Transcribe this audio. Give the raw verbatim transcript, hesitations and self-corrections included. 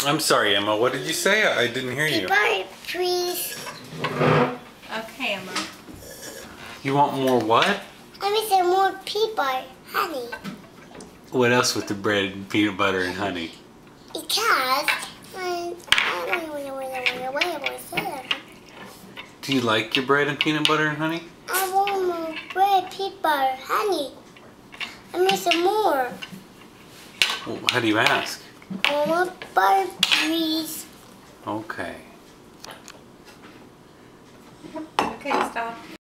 I'm sorry, Emma. What did you say? I didn't hear you. Peanut, please. Okay, Emma. You want more what? I need some more peanut, honey. What else with the bread and peanut butter and honey? Because I, Do you like your bread and peanut butter and honey? I want more bread, peanut butter, honey. I need some more. Well, how do you ask? I want butter, please. Okay. Okay, stop.